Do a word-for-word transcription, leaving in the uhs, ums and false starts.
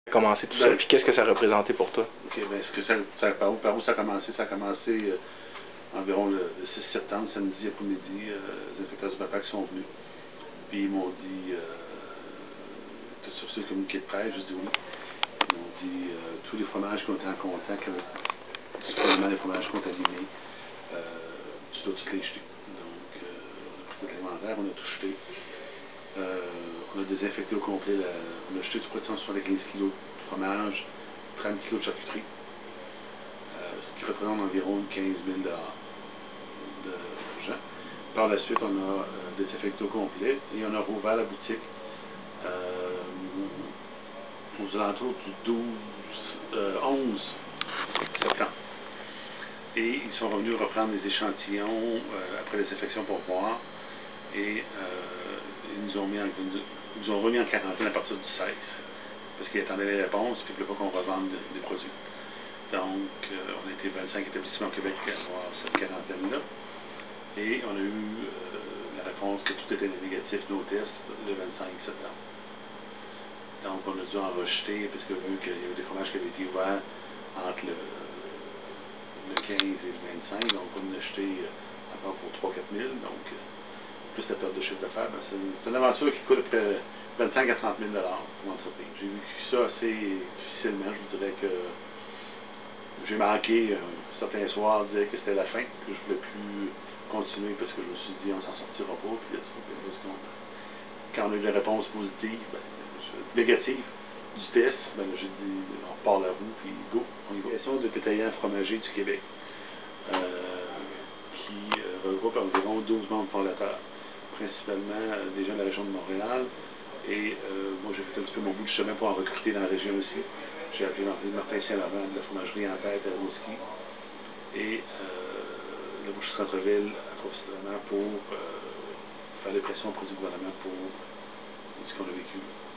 Commencé tout Ben, ça, puis qu'est-ce que ça a représenté pour toi? Ok, ben, ce que ça, ça, par, où, par où ça a commencé? Ça a commencé euh, environ le, le six septembre, samedi après-midi, euh, les inspecteurs du BAPAC sont venus. Puis ils m'ont dit, euh, tu as reçu le communiqué de presse? J'ai dit oui. Ils m'ont dit, euh, tous les fromages qui ont été en contact avec supposément les fromages contaminés, euh, tu dois tous les jeter. Donc, euh, on a pris tout l'alimentaire, on a tout jeté. Euh, on a désinfecté au complet, la, on a jeté tout près de cent soixante-quinze kilos de fromage, trente kilos de charcuterie, euh, ce qui représente environ quinze mille dollars d'argent. Par la suite, on a euh, désinfecté au complet et on a rouvert la boutique euh, aux alentours du douze, euh, onze septembre. Et ils sont revenus reprendre les échantillons euh, après les infections pour voir. Et euh, ils, nous ont mis en, ils nous ont remis en quarantaine à partir du seize. Parce qu'ils attendaient les réponses et qu'ils ne voulaient pas qu'on revende des produits. Donc, euh, on a été vingt-cinq établissements au Québec à avoir cette quarantaine-là. Et on a eu euh, la réponse que tout était négatif, nos tests, le vingt-cinq septembre. Donc, on a dû en rejeter, parce que vu qu'il y avait des fromages qui avaient été ouverts entre le, le quinze et le vingt-cinq, donc on en a acheté encore pour trois à quatre mille. Donc, plus la perte de chiffre d'affaires, ben c'est une aventure qui coûte vingt-cinq à trente mille dollars pour l'entreprise. J'ai vécu ça assez difficilement. Je vous dirais que j'ai manqué euh, certains soirs, dire que c'était la fin, que je ne voulais plus continuer parce que je me suis dit on s'en sortira pas. Puis là, quand on a eu la réponse positive, ben, je, négative du test, ben, j'ai dit on repart la roue, puis go. L'Association de détaillants fromagers du Québec, euh, qui euh, regroupe environ douze membres fondateurs, principalement euh, des gens de la région de Montréal. Et euh, moi, j'ai fait un petit peu mon bout de chemin pour en recruter dans la région aussi. J'ai appelé Martin Saint-Laurent de la fromagerie en tête à Rimouski. Et euh, la boucherie Centre-Ville approvisionnement pour euh, faire des pressions auprès du gouvernement pour ce qu'on a vécu.